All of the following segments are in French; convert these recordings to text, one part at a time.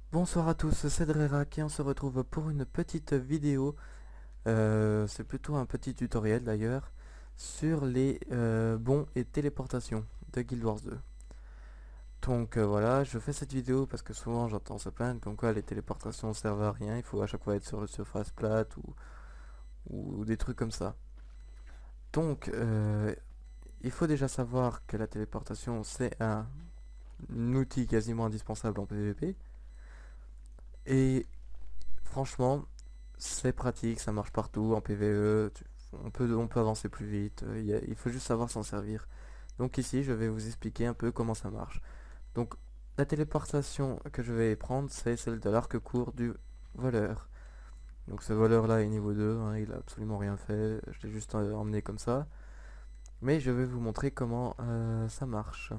Bonsoir à tous, c'est Drerac et on se retrouve pour une petite vidéo, c'est plutôt un petit tutoriel d'ailleurs, sur les bons et téléportations de Guild Wars 2. Donc voilà, je fais cette vidéo parce que souvent j'entends se plaindre comme quoi les téléportations servent à rien, il faut à chaque fois être sur une surface plate ou des trucs comme ça. Donc il faut déjà savoir que la téléportation c'est un outil quasiment indispensable en PvP et franchement, c'est pratique, ça marche partout en PvE, on peut avancer plus vite, il faut juste savoir s'en servir. Donc ici, je vais vous expliquer un peu comment ça marche. Donc la téléportation que je vais prendre, c'est celle de l'arc court du voleur. Donc ce voleur là est niveau 2, hein, il a absolument rien fait, je l'ai juste emmené comme ça. Mais je vais vous montrer comment ça marche.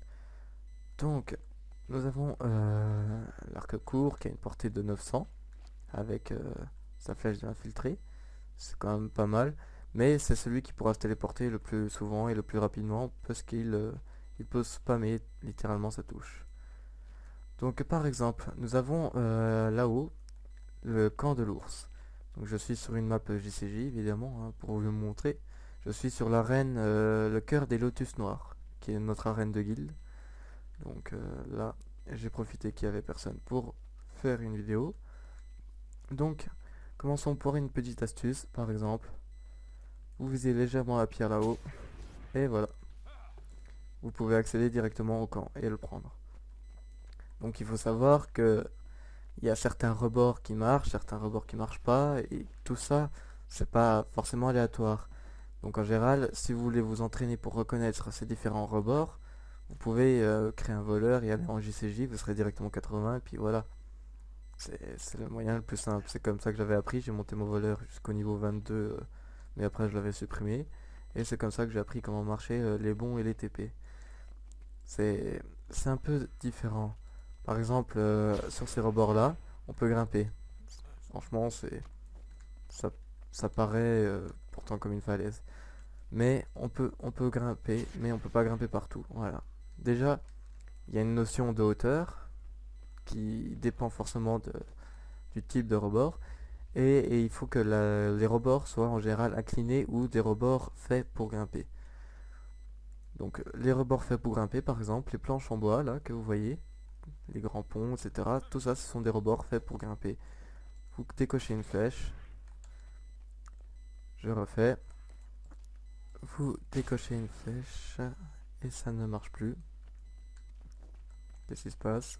Donc nous avons l'arc court qui a une portée de 900 avec sa flèche d'infiltré. C'est quand même pas mal. Mais c'est celui qui pourra se téléporter le plus souvent et le plus rapidement parce qu'il peut spammer littéralement sa touche. Donc par exemple, nous avons là-haut le camp de l'ours. Donc je suis sur une map JCJ évidemment, hein, pour vous le montrer. Je suis sur l'arène le cœur des lotus noirs, qui est notre arène de guilde. Donc là, j'ai profité qu'il n'y avait personne pour faire une vidéo. Donc commençons par une petite astuce, par exemple. Vous visez légèrement la pierre là-haut, et voilà. Vous pouvez accéder directement au camp et le prendre. Donc il faut savoir que il y a certains rebords qui marchent, certains rebords qui marchent pas, et tout ça, c'est pas forcément aléatoire. Donc en général, si vous voulez vous entraîner pour reconnaître ces différents rebords, vous pouvez créer un voleur et aller en JCJ, vous serez directement 80, et puis voilà. C'est le moyen le plus simple. C'est comme ça que j'avais appris, j'ai monté mon voleur jusqu'au niveau 22, mais après je l'avais supprimé. Et c'est comme ça que j'ai appris comment marchaient les bons et les TP. C'est c'est un peu différent. Par exemple, sur ces rebords-là, on peut grimper. Franchement, ça, ça paraît pourtant comme une falaise. Mais on peut grimper, mais on peut pas grimper partout. Voilà. Déjà, il y a une notion de hauteur qui dépend forcément du type de rebord. Et il faut que les rebords soient en général inclinés ou des rebords faits pour grimper. Donc les rebords faits pour grimper, par exemple, les planches en bois là que vous voyez, les grands ponts, etc. Tout ça, ce sont des rebords faits pour grimper. Vous décochez une flèche, je refais. Vous décochez une flèche et ça ne marche plus. Qu'est-ce qui se passe?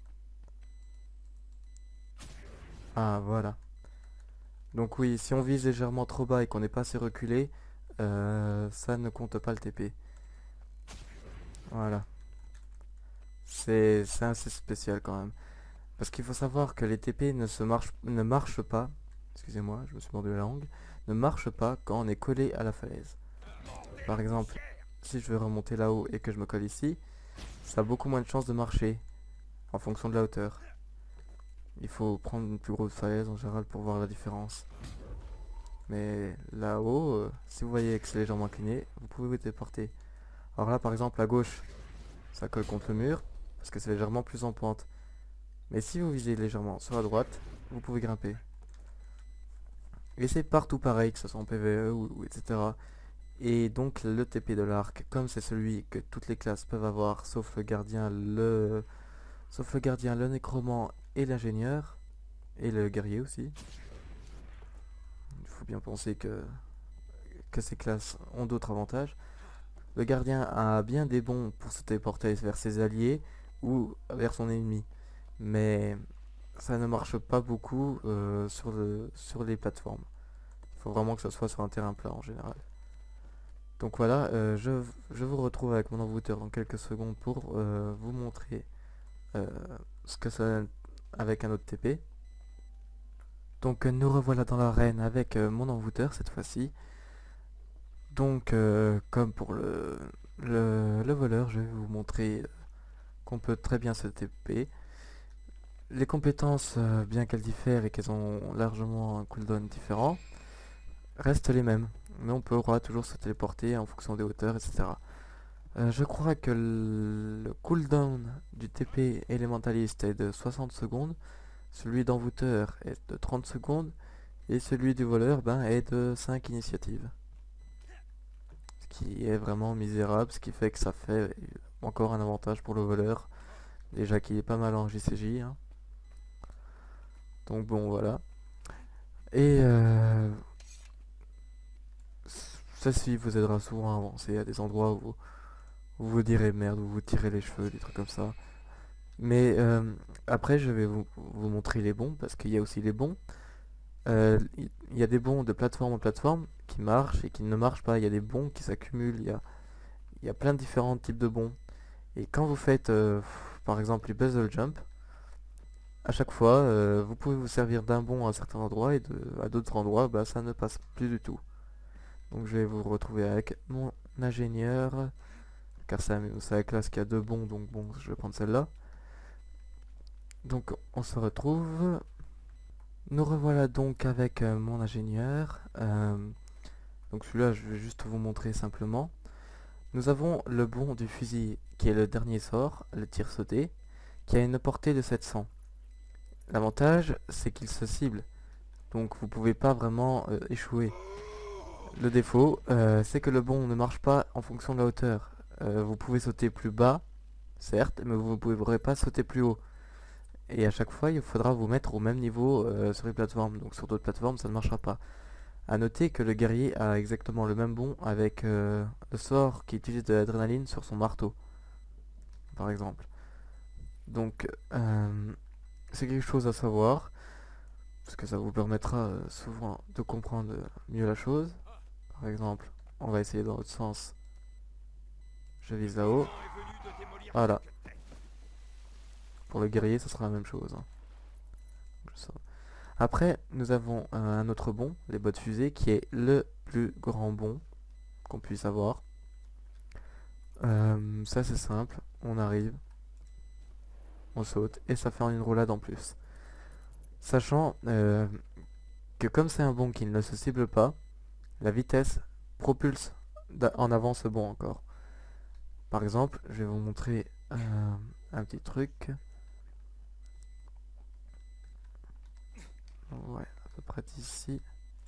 Ah voilà. Donc oui, si on vise légèrement trop bas et qu'on n'est pas assez reculé, ça ne compte pas le TP. Voilà. C'est assez spécial quand même. Parce qu'il faut savoir que les TP ne marchent pas, excusez-moi, je me suis mordu la langue, ne marchent pas quand on est collé à la falaise. Par exemple, si je veux remonter là-haut et que je me colle ici, ça a beaucoup moins de chances de marcher en fonction de la hauteur. Il faut prendre une plus grosse falaise en général pour voir la différence. Mais là-haut, si vous voyez que c'est légèrement incliné, vous pouvez vous téléporter. Alors là, par exemple, à gauche, ça colle contre le mur parce que c'est légèrement plus en pente. Mais si vous visez légèrement sur la droite, vous pouvez grimper. Et c'est partout pareil, que ce soit en PvE ou etc. Et donc le TP de l'arc, comme c'est celui que toutes les classes peuvent avoir, sauf le gardien, le nécromant et l'ingénieur, et le guerrier aussi. Il faut bien penser que ces classes ont d'autres avantages. Le gardien a bien des bons pour se téléporter vers ses alliés ou vers son ennemi. Mais ça ne marche pas beaucoup sur les plateformes. Il faut vraiment que ce soit sur un terrain plat en général. Donc voilà, je vous retrouve avec mon envoûteur dans quelques secondes pour vous montrer euh, ce que ça donne avec un autre TP. Donc nous revoilà dans l'arène avec mon envoûteur cette fois-ci. Donc comme pour le voleur, je vais vous montrer qu'on peut très bien se TP. Les compétences, bien qu'elles diffèrent et qu'elles ont largement un cooldown différent, restent les mêmes. Mais on pourra toujours se téléporter en fonction des hauteurs, etc. Je crois que le cooldown du TP élémentaliste est de 60 secondes, celui d'envoûteur est de 30 secondes, et celui du voleur est de 5 initiatives. Ce qui est vraiment misérable, ce qui fait que ça fait encore un avantage pour le voleur, déjà qu'il est pas mal en JCJ, hein. Donc bon, voilà. Et ceci vous aidera souvent à avancer à des endroits où vous vous direz merde, où vous tirez les cheveux, des trucs comme ça. Mais après, je vais vous montrer les bons, parce qu'il y a aussi les bons. Il y a des bons de plateforme en plateforme qui marchent et qui ne marchent pas. Il y a des bons qui s'accumulent. Il y a plein de différents types de bons. Et quand vous faites, par exemple, les puzzle jump, à chaque fois, vous pouvez vous servir d'un bon à certains endroits et à d'autres endroits, ça ne passe plus du tout. Donc je vais vous retrouver avec mon ingénieur, car c'est la classe qui a deux bons, donc bon, je vais prendre celle-là. Donc on se retrouve. Nous revoilà donc avec mon ingénieur. Donc celui-là, je vais juste vous montrer simplement. Nous avons le bon du fusil, qui est le dernier sort, le tir sauté, qui a une portée de 700. L'avantage, c'est qu'il se cible, donc vous pouvez pas vraiment échouer. Le défaut, c'est que le bon ne marche pas en fonction de la hauteur. Vous pouvez sauter plus bas, certes, mais vous ne pourrez pas sauter plus haut. Et à chaque fois, il faudra vous mettre au même niveau sur les plateformes. Donc sur d'autres plateformes, ça ne marchera pas. A noter que le guerrier a exactement le même bon avec le sort qui utilise de l'adrénaline sur son marteau, par exemple. Donc c'est quelque chose à savoir, parce que ça vous permettra souvent de comprendre mieux la chose. Par exemple, on va essayer dans l'autre sens. Je vise là-haut. Voilà. Pour le guerrier, ça sera la même chose, hein. Après, nous avons un autre bon, les bottes fusées, qui est le plus grand bon qu'on puisse avoir. Ça c'est simple, on arrive, on saute, et ça fait une roulade en plus. Sachant que comme c'est un bon qui ne se cible pas, la vitesse propulse en avant ce bon encore. Par exemple, je vais vous montrer un petit truc. Ouais, à peu près d'ici.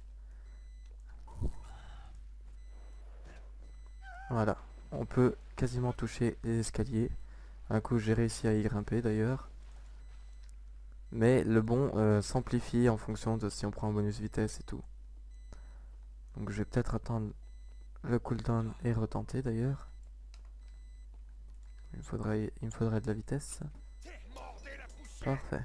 Voilà, on peut quasiment toucher les escaliers. Un coup, j'ai réussi à y grimper d'ailleurs. Mais le bon s'amplifie en fonction de si on prend un bonus vitesse et tout. Donc je vais peut-être attendre le cooldown et retenter d'ailleurs. Il me faudrait de la vitesse. Parfait.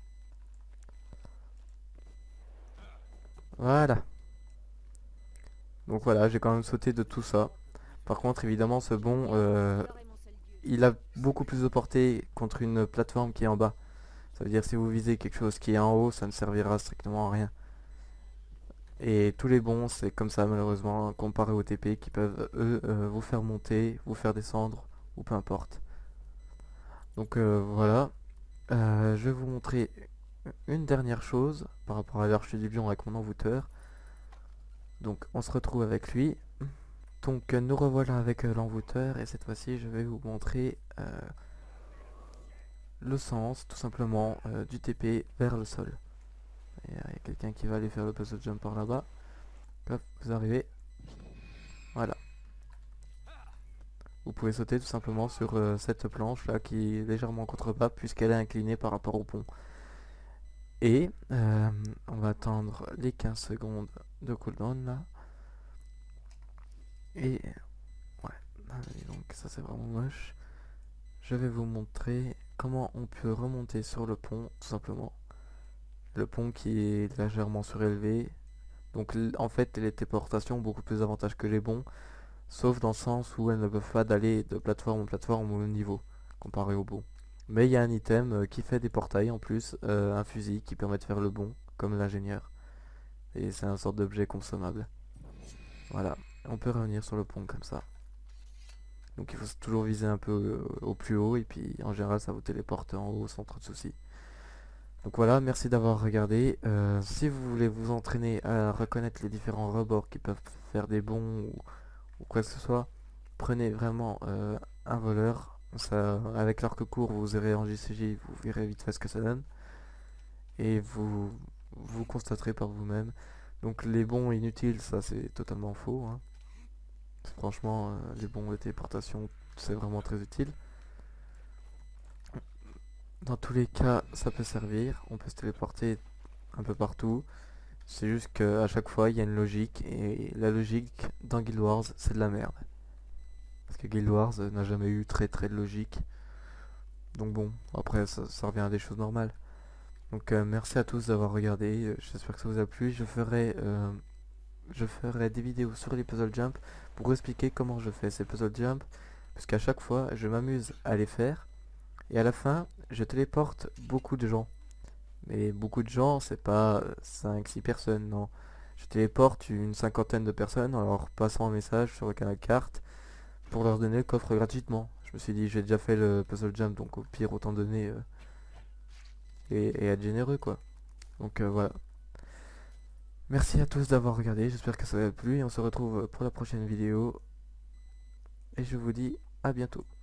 Voilà. Donc voilà, j'ai quand même sauté de tout ça. Par contre, évidemment, ce bon, il a beaucoup plus de portée contre une plateforme qui est en bas. Ça veut dire si vous visez quelque chose qui est en haut, ça ne servira strictement à rien. Et tous les bons, c'est comme ça malheureusement, comparé aux TP qui peuvent, eux, vous faire monter, vous faire descendre, ou peu importe. Donc voilà. Je vais vous montrer une dernière chose par rapport à l'arche du lion avec mon envoûteur. Donc on se retrouve avec lui. Donc nous revoilà avec l'envoûteur et cette fois-ci je vais vous montrer le sens tout simplement du TP vers le sol. Il y a quelqu'un qui va aller faire le puzzle jump par là-bas. Hop, vous arrivez. Voilà. Vous pouvez sauter tout simplement sur cette planche là qui est légèrement contrebas puisqu'elle est inclinée par rapport au pont. Et on va attendre les 15 secondes de cooldown là. Et ouais, donc ça c'est vraiment moche. Je vais vous montrer comment on peut remonter sur le pont tout simplement. Le pont qui est légèrement surélevé. Donc en fait les téléportations ont beaucoup plus d'avantages que les bons. Sauf dans le sens où elles ne peuvent pas d'aller de plateforme en plateforme au même niveau, comparé au bon. Mais il y a un item qui fait des portails en plus, un fusil qui permet de faire le bon, comme l'ingénieur. Et c'est un sorte d'objet consommable. Voilà, on peut revenir sur le pont comme ça. Donc il faut toujours viser un peu au plus haut, et puis en général ça vous téléporte en haut sans trop de soucis. Donc voilà, merci d'avoir regardé. Si vous voulez vous entraîner à reconnaître les différents rebords qui peuvent faire des bons ou quoi que ce soit, prenez vraiment un voleur. Ça, avec l'arc court, vous irez en JCJ, vous verrez vite fait ce que ça donne. Et vous constaterez par vous-même. Donc les bons inutiles, ça c'est totalement faux, hein. Franchement, les bons de téléportation, c'est vraiment très utile. Dans tous les cas, ça peut servir. On peut se téléporter un peu partout. C'est juste qu'à chaque fois, il y a une logique. Et la logique dans Guild Wars, c'est de la merde. Parce que Guild Wars n'a jamais eu très de logique. Donc bon, après, ça revient à des choses normales. Donc merci à tous d'avoir regardé. J'espère que ça vous a plu. Je ferai des vidéos sur les puzzle jump pour expliquer comment je fais ces puzzle jump. Parce qu'à chaque fois, je m'amuse à les faire. Et à la fin, je téléporte beaucoup de gens. Mais beaucoup de gens, c'est pas 5-6 personnes, non. Je téléporte une cinquantaine de personnes en leur passant un message sur la carte pour leur donner le coffre gratuitement. Je me suis dit, j'ai déjà fait le puzzle jump, donc au pire, autant donner et être généreux, quoi. Donc voilà. Merci à tous d'avoir regardé, j'espère que ça vous a plu et on se retrouve pour la prochaine vidéo. Et je vous dis à bientôt.